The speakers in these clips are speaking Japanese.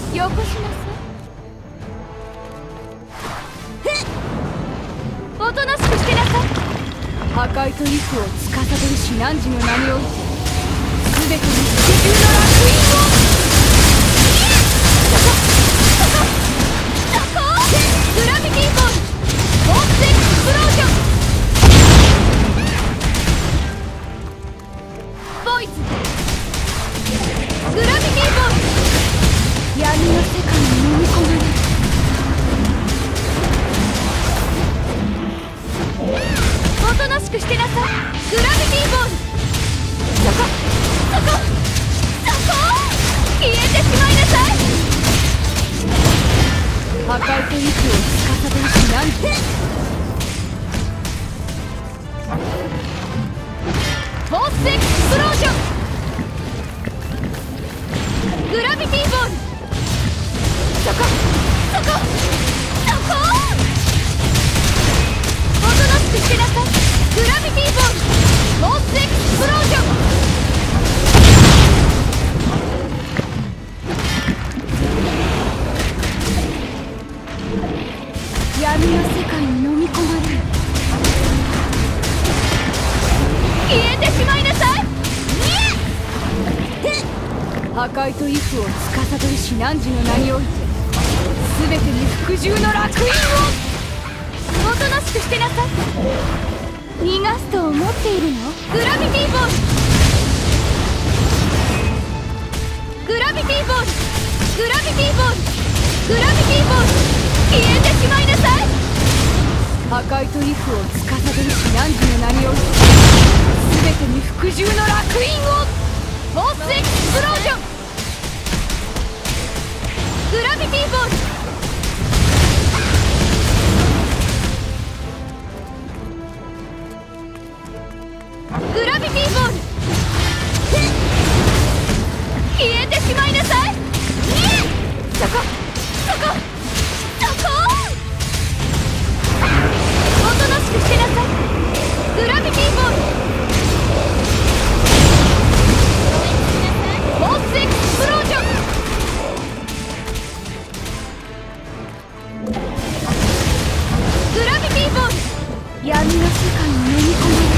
よこしなさい。おとなしくしてなさい。破壊と畏怖を司る至難寺の名において全てに服従の烙印を。グラビティボールオースエクスプロージョン。ボイズグラビティボール闇の世界に飲み込まれる。おとなしくしてなさい。グラビティボールそこ消えてしまいなさい。破壊と息を司る至難寺。フォースエクスプロージョングラビティボールそこおとなしくしてなさい。グラビティボールフォースエクスプロージョン。闇の世界に飲み込まれる。消えてしまいなさい。破壊と畏怖を司る至難寺の名において全てに服従の烙印を。おとなしくしてなさい。逃がすと思っているの。グラビティボールグラビティボールグラビティボールグラビティボール消えてしまいなさい。破壊と畏怖を司る至難寺の名において全てに服従の烙印を。フォースエクスプロージョングラビティボールグラビティボール消えてしまいなさい。そこおとなしくしてなさい。グラビティボールフォースエクスプロージョングラビティボール闇の世界に飲み込まれる。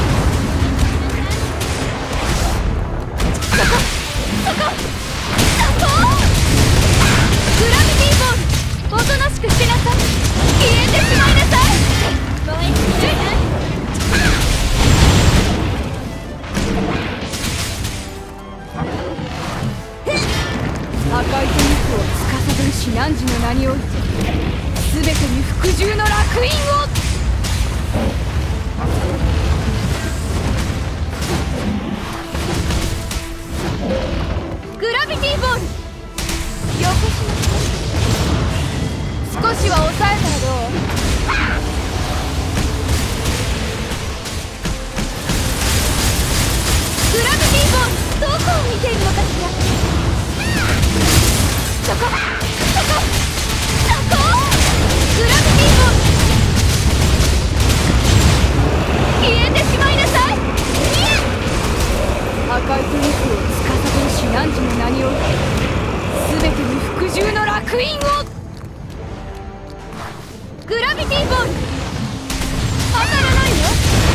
グラビティボールおとなしくしてなさい。消えてしまいなさい。破壊と畏怖を司る至難寺の名において全てに服従の烙印を。グラビティボールよこしなさい。少しは抑えたらどう。グラビティボールどこを見ているのかしら。そこグラビティボール消えてしまいなさい。破壊と畏怖を司る至難寺の名において全てに服従の烙印を。グラビティボール当たらないよ。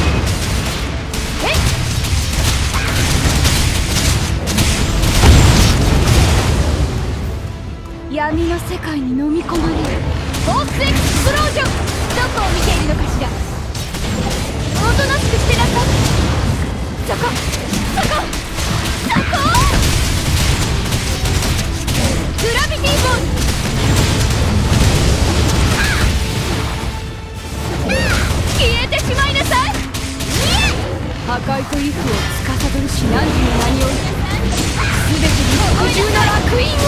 闇の世界に飲み込まれる。フォースエクスプロージョンどこを見ているのかしら。おとなしくしてなさい。そこグラビティボール消えてしまいなさい。破壊と畏怖を司る至難寺の名において全てに服従の烙印を。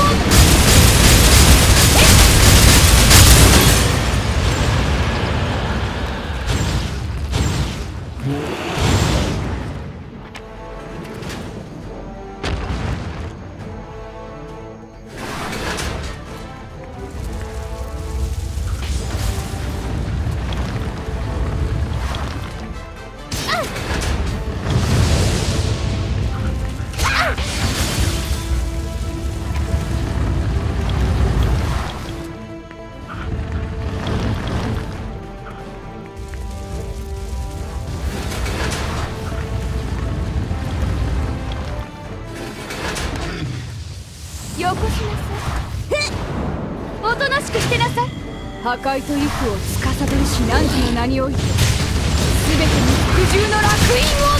よこしなさい。おとなしくしてなさい。破壊と畏怖を司る至難時の名において全てに服従の烙印を。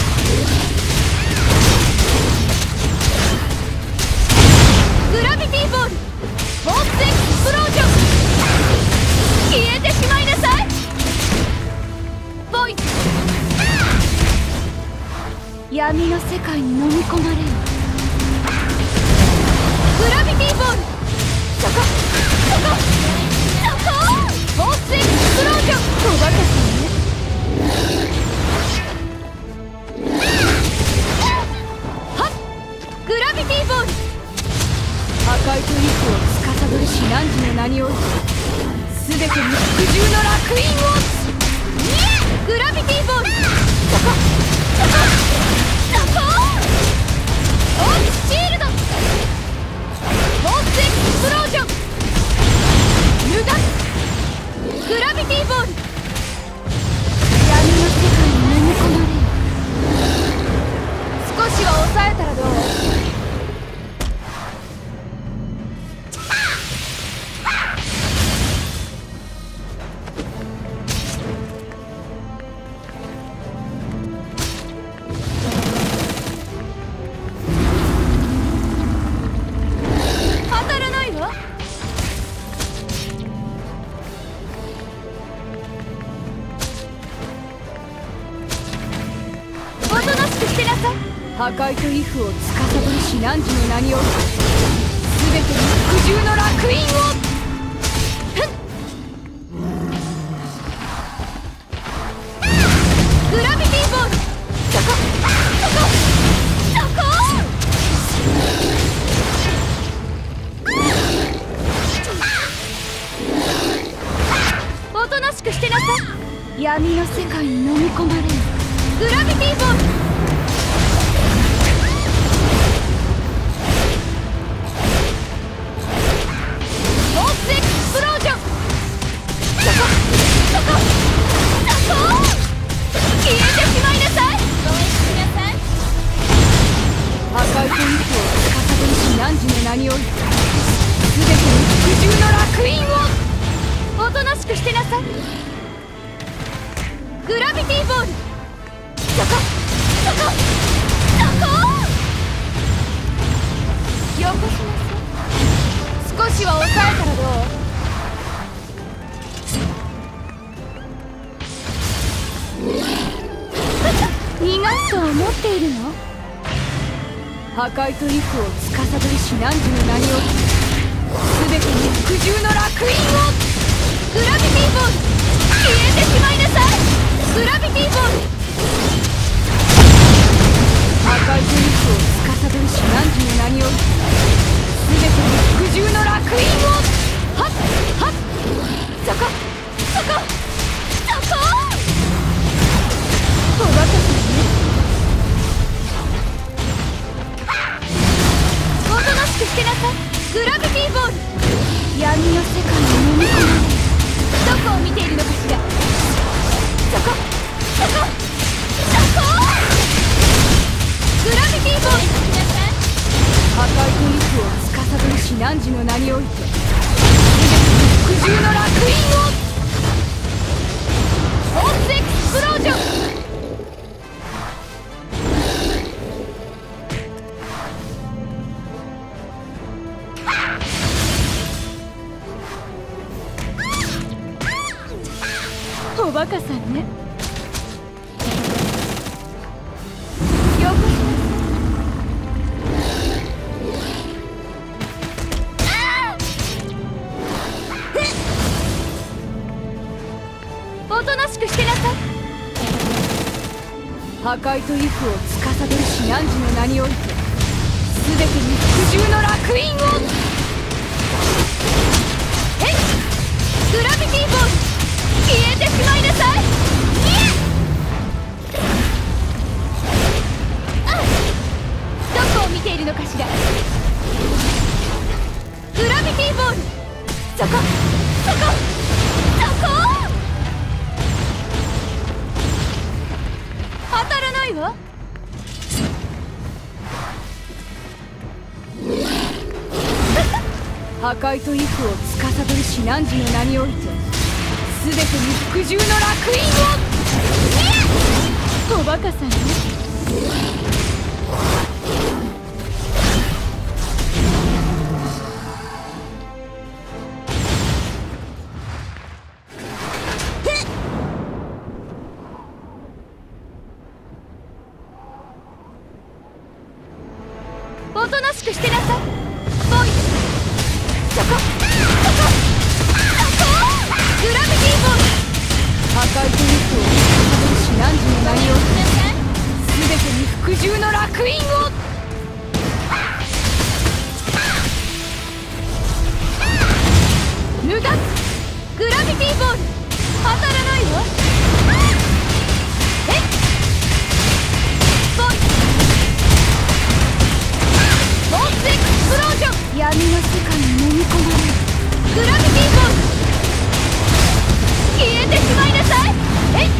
グラビティボールフォースエクスプロージョン。消えてしまいなさい。ボイス闇の世界に飲み込まれる。グラビティボールそこフォースエクスプロージョン。おバカさんね。はっグラビティボール破壊と畏怖を司る至難時の名において全てに服従の烙印を。グラビティボールそこオークシールドフォースエクスプロージョン。脱がすグラビティボール闇の世界に飲み込まれる。少しは抑えたらどう。破壊と畏怖を司る至難時の名において全てに服従の烙印を。グラビティボールそこおとなしくしてなさい。闇の世界に飲み込まれる。グラビティボール消えてしまいなさい。破壊と畏怖を司る至難時の名において全てに服従の烙印を。おとなしくしてなさい。グラビティボールそこよこしなさい。少しは抑えたらどう。逃がすと思っているの。破壊と畏怖を司る至難時の名において全てに服従の烙印を。グラビティボール消えてしまいなさい。グラビティボール破壊と畏怖を司る至難時の名において全てに服従の烙印を。はっそこおバカさんね。おとなしくしてなさい。グラビティボール闇の世界に飲み込まれる。どこを見ているのかしら。そこグラビティボール破壊と畏怖を司る至難時の名において全てに服従の烙印を。フォースエクスプロージョン。おバカさんね。よこしおとなしくしてなさい。破壊と畏怖を司る至難時の名において全てに服従の烙印を。グラビティボール消えてしまいなさい。どこを見ているのかしら。グラビティボールそこ当たらないわ。 破壊と畏怖を司る至難時の名において全てに服従の烙印を。おバカさんね。おとなしくしてなさい。ボイそこグラビティボール。破壊と畏怖を司る至難時の名において全てに服従の烙印を。脱がすグラビティボール。当たらないわ。えっボイフォースエクスプロージョン。闇の世界に飲み込まれるグラビティボール。消えてしまいなさい。えっ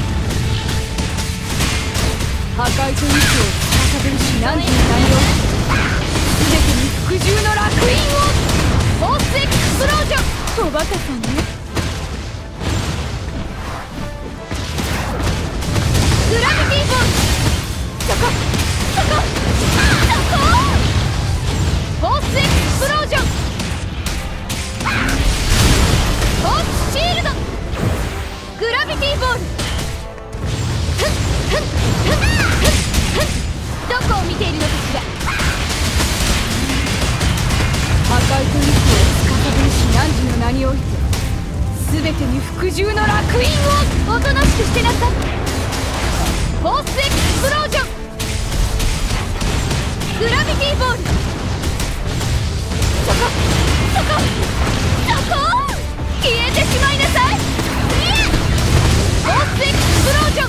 破壊と畏怖を司る至難時の名において全てに服従の烙印を。フォースエクスプロージョン。おバカさんね。グラビティボール。そこフォースエクスプロージョン。フォースシールド。グラビティボール。どこを見ているのかしら。破壊と畏怖を司る至難時の名において全てに服従の烙印を。おとなしくしてなさい。フォースエクスプロージョン。グラビティボール。そこ消えてしまいなさい。フォースエクスプロージョン。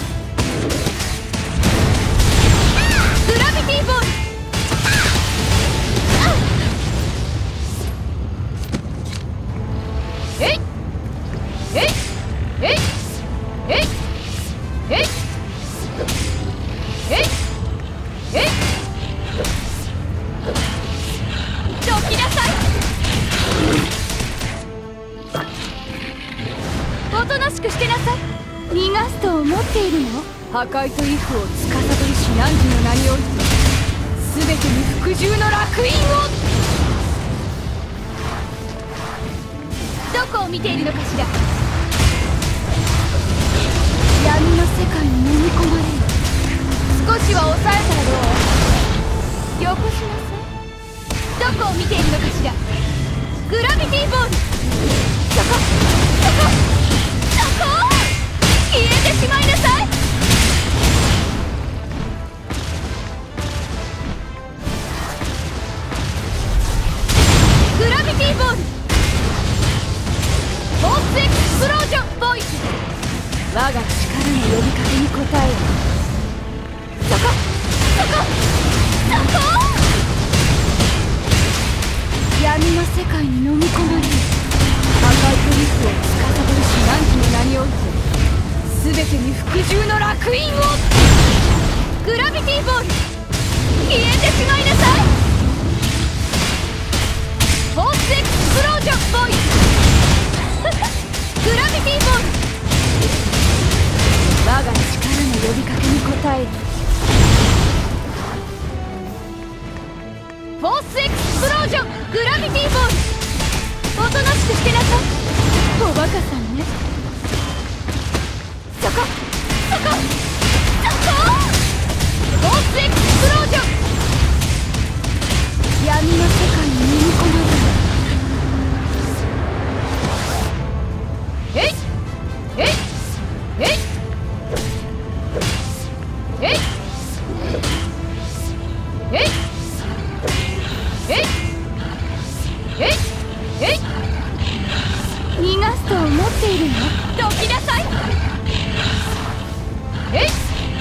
グラビティボール。えいえいえいえいえいえいえいどきなさい。おとなしくしてなさい。逃がすと思っているの。破壊と畏怖を司る至難時の名において全てに服従の烙印を。どこを見ているのかしら。闇の世界に飲み込まれる。少しは抑えたらどう。よこしなさい。どこを見ているのかしら。グラビティボール。そこ消えてしまいなさい。グラビティボール。フォースエクスプロージョンボイス。我が力の呼びかけに応えよ。そこ闇の世界に飲み込まれる。破壊と畏怖を司る至難時の名において全てに服従の烙印を。グラビティボール。消えてしまいなさい。フォースエクスプロージョンボイス。グラビティボール。我が力の呼びかけに応える。フォースエクスプロージョングラビティボール。おとなしくしてなさい。おバカさんね。そこフォースエクスプロージョン。闇の世界に飲み込まれる。えいえいえいえいえいえいえいえい逃がすと思っているの。どきなさい。えい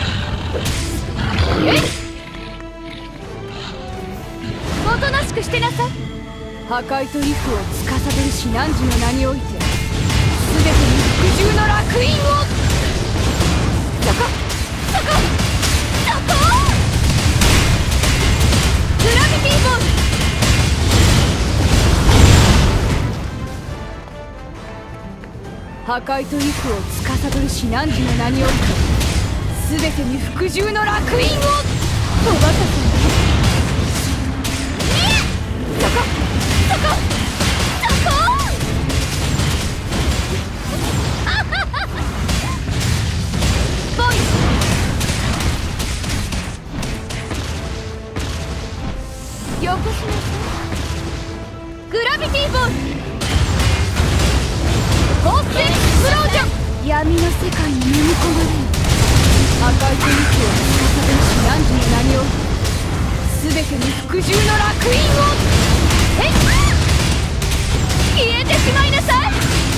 えいおとなしくしてなさい。破壊と畏怖を司る至難時の名において全てに服従の烙印を。そこグラビティボール。 破壊と幾を司る至難時の名により全てに服従の烙印を。おバカさんそこそこそこ。ボイよこしなさい。グラビティボールフォースエクスプロージョン。闇の世界に飲み込まれる破壊と息を司る至難時の名により全てに服従の烙印を。えっ消えてしまいなさい。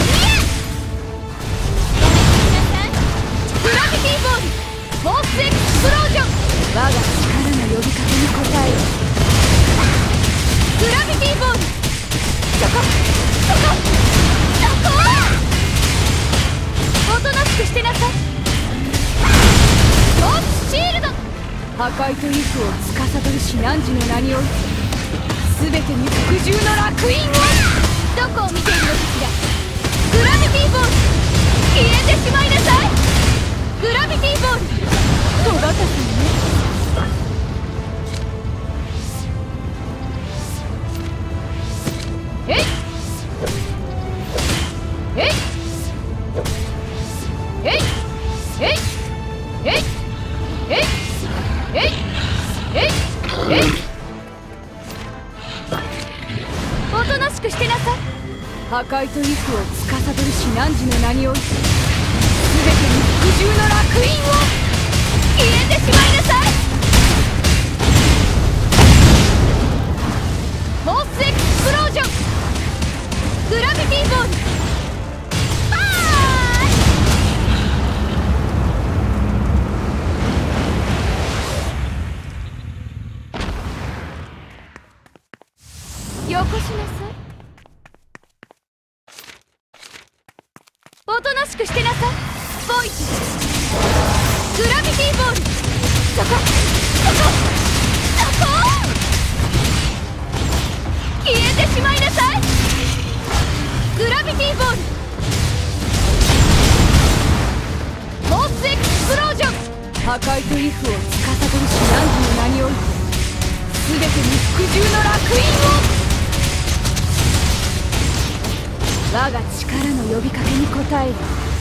グラビティボールフォースエクスプロージョン。我が力の呼びかけに応えよ。グラビティボールそこそこそこ。おとなしくしてなさい。トープシールド破壊と幾を司る至難時の名により全てに服従の烙印を。どこを見ているのかしら。グラビティボール消えてしまいなさい。グラビティボールおバカさんね。えいえいえいえいえいえいえいえいえい。おとなしくしてなさい。破壊と幾を司る至難時の名により全てに服従の烙印を。消えてしまいなさい。フォースエクスプロージョングラビティボールバーイ。よこしなさい。おとなしくしてなさい。ボイスグラビティボールそこそこそこ。消えてしまいなさい。グラビティボールフォースエクスプロージョン破壊と幾を司る至難時の名により全てに服従の烙印を。我が力の呼びかけに応える。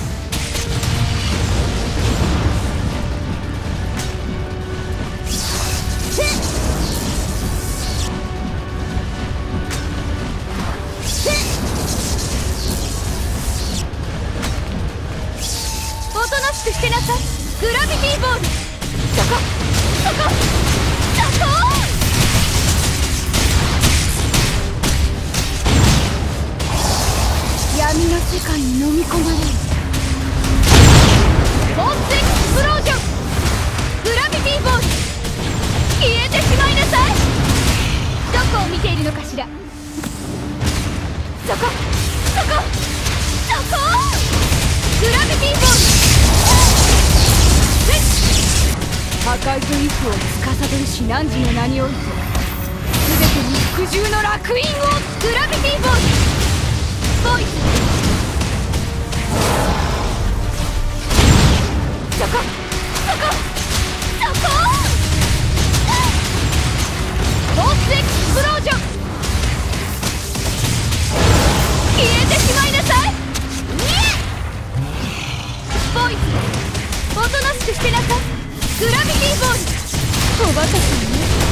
おとなしくしてなさい。グラビティボールそこそこそこ。闇の世界に飲み込まれるフォースエクスプロージョングラビティボール消えてしまいなさい。どこを見ているのかしら。そこそこそこ。グラビティボール破壊と幾を司る至難時の名において全てに服従の烙印を。グラビティボールボイスそこそこそこ。フォースエクスプロージョン消えてしまいなさい。ボイスおとなしくしてなさい。グラビティボールおバカさんね。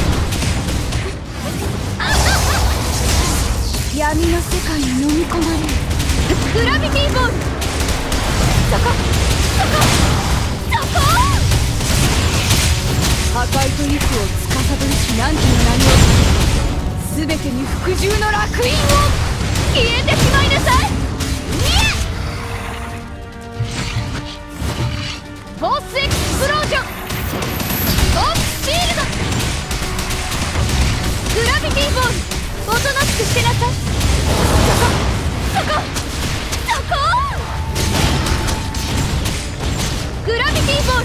闇の世界に飲み込まれるグラビティボールそこそこそこ。破壊と幾を司る至難時の名により全てに服従の烙印を。消えてしまいなさい。フォースエクスプロージョントープシールドグラビティボールおとなしくしてなさい。そこそこそこ。グラビティボール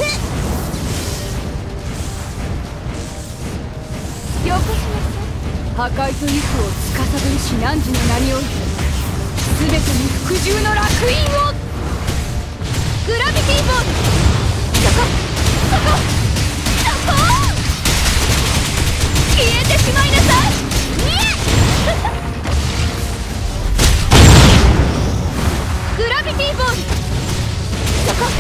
よこしなさい。 破壊と畏怖を司る至難時の名において全てに服従の烙印を。グラビティボール。そこ消えてしまいなさい。グラビティボール。そこ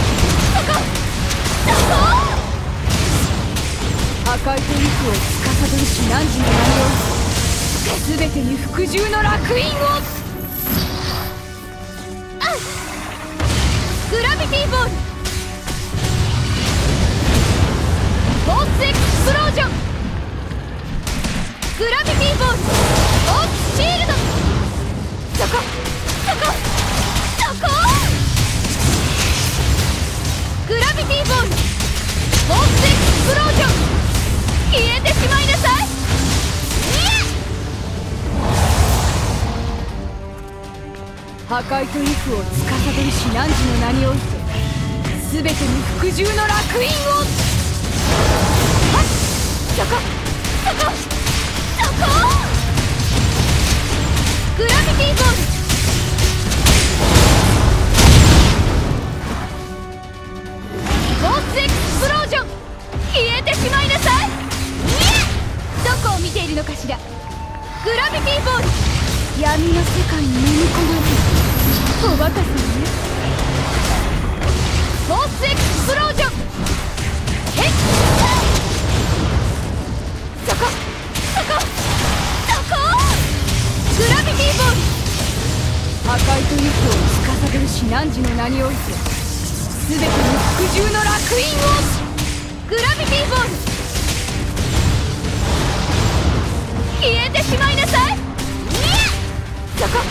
破壊と畏怖を司る至難時の名において全てに服従の烙印を。グラビティボール。フォースエクスプロージョン。グラビティボール。オークシールド。そこグラビティボール。フォースエクスプロージョン。消えてしまいなさい。破壊と畏怖を司る至難時の名において全てに服従の烙印を。そこグラビティボール。フォースエクスプロージョン。消えてしまいなさい。どこを見ているのかしら。グラビティボール。闇の世界に飲み込まれるおバカさんね。フォースエクスプロージョン。そこグラビティボール。破壊と畏怖を司る至難時の名において全てに服従の烙印を。グラビティボール。消えてしまいなさい。そこ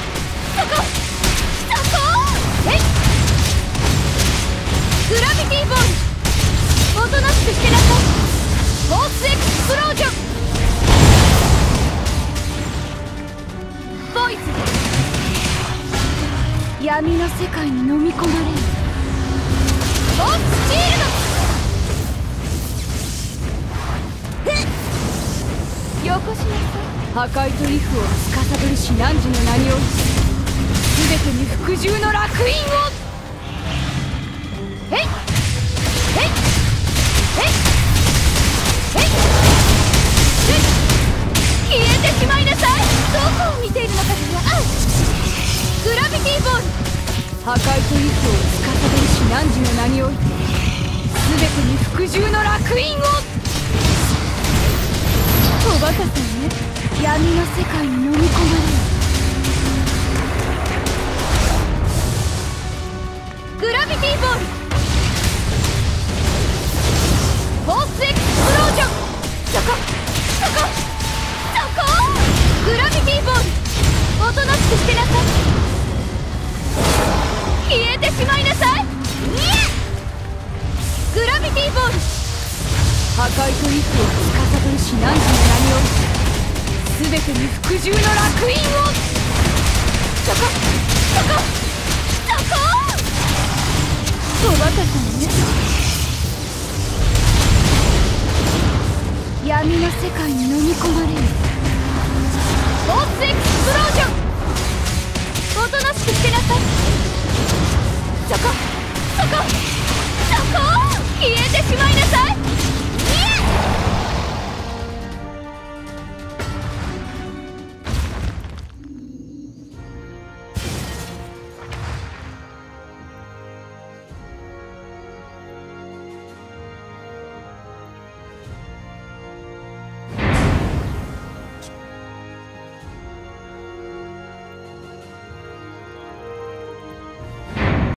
グラビティボール。おとなしくしてなさい。フォースエクスプロージョン。ボイス。闇の世界に飲み込まれるフォースシールド。よこしなさい。破壊と畏怖を司る至難時の名において全てに服従の烙印を。消えてしまいなさい。どこを見ているのかしら。グラビティボール。破壊と畏怖を司る至難時の名において全てに服従の烙印を。おバカさんね。闇の世界に飲み込まれるグラビティボール。フォースエクスプロージョン。そこグラビティボール。おとなしくしてなさい。消えてしまいなさい。グラビティボール。破壊と畏怖を司る至難時の名において全てに服従の烙印を。そこおバカさんね。闇の世界に飲み込まれるフォースエクスプロージョン。おとなしくしてなさい。